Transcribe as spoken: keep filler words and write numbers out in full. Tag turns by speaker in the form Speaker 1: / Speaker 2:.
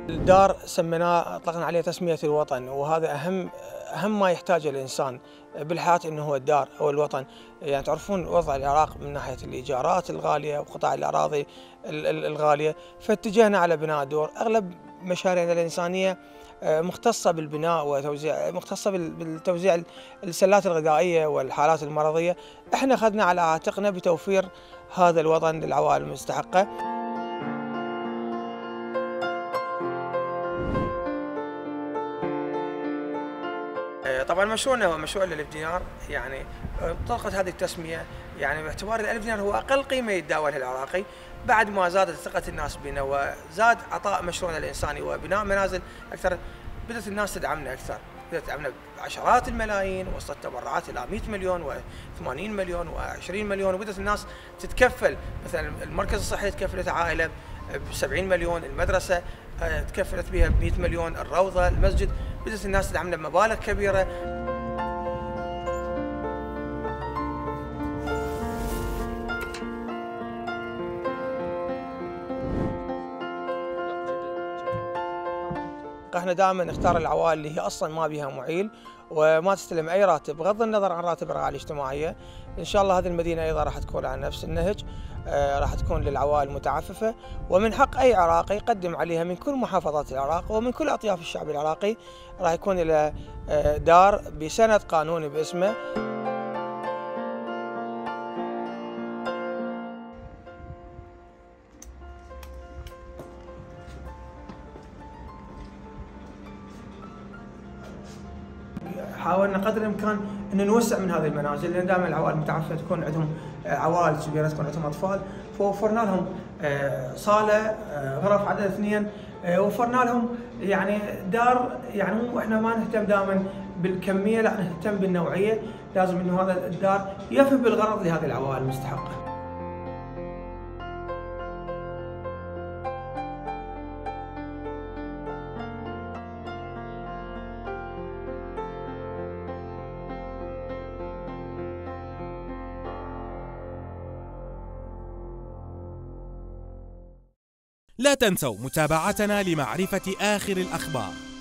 Speaker 1: الدار سميناه اطلقنا عليه تسمية الوطن، وهذا أهم أهم ما يحتاجه الإنسان بالحياة، إنه هو الدار أو الوطن. يعني تعرفون وضع العراق من ناحية الإيجارات الغالية وقطاع الأراضي الغالية، فاتجهنا على بناء دور. أغلب مشاريعنا الإنسانية مختصة بالبناء وتوزيع، مختصة بالتوزيع السلات الغذائية والحالات المرضية. احنا أخذنا على عاتقنا بتوفير هذا الوطن للعوائل المستحقة. طبعا مشروعنا هو مشروع الألف دينار، يعني طلقت هذه التسمية يعني باعتبار الألف دينار هو أقل قيمة يتداولها العراقي، بعد ما زادت ثقة الناس بنا وزاد عطاء مشروعنا الإنساني وبناء منازل أكثر، بدأت الناس تدعمنا أكثر، بدأت تدعمنا بعشرات الملايين، وصلت تبرعات إلى مئة مليون وثمانين مليون وعشرين مليون، وبدأت الناس تتكفل. مثلا المركز الصحي تكفلت عائلة بسبعين مليون، المدرسة تكفلت بها بمئة مليون، الروضة، المسجد، بدأت الناس تدعمنا بمبالغ كبيرة. احنا دائما نختار العوائل اللي هي اصلا ما بها معيل وما تستلم اي راتب، بغض النظر عن راتب الرعايه الاجتماعيه. ان شاء الله هذه المدينه ايضا راح تكون على نفس النهج، آه راح تكون للعوائل المتعففه، ومن حق اي عراقي يقدم عليها من كل محافظات العراق ومن كل اطياف الشعب العراقي. راح يكون له آه دار بسند قانوني باسمه. حاولنا قدر الامكان ان نوسع من هذه المنازل، لان دائما العوائل المتعففه تكون عندهم عوائل كبيره، تكون عندهم اطفال، فوفرنا لهم صاله غرف عدد اثنين، وفرنا لهم يعني دار. يعني مو احنا ما نهتم دائما بالكميه، لا نهتم بالنوعيه، لازم انه هذا الدار يفي بالغرض لهذه العوائل المستحقه.
Speaker 2: لا تنسوا متابعتنا لمعرفة آخر الأخبار.